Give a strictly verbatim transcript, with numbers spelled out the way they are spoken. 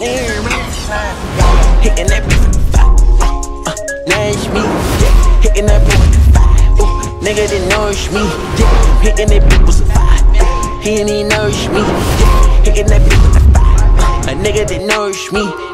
Hitting that bitch with the five. Uh, uh, nourish me. Yeah. Hitting that bitch with the five. Ooh, nigga that nourish me. Yeah. Hitting that bitch with the five. He ain't even nourish me. Yeah. Hitting that bitch with the five. Uh, a nigga that nourish me.